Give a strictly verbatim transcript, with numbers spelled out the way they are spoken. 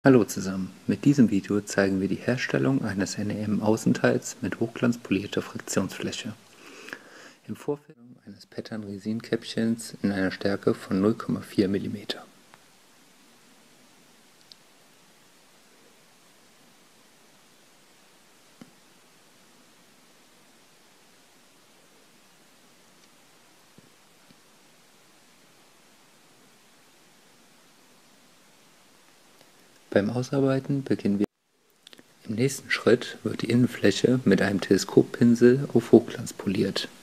Hallo zusammen, mit diesem Video zeigen wir die Herstellung eines N E M-Außenteils mit hochglanzpolierter Fraktionsfläche. Im Vorfeld eines Pattern-Resin-Käppchens in einer Stärke von null Komma vier Millimeter. Beim Ausarbeiten beginnen wir. Im nächsten Schritt wird die Innenfläche mit einem Teleskoppinsel auf Hochglanz poliert.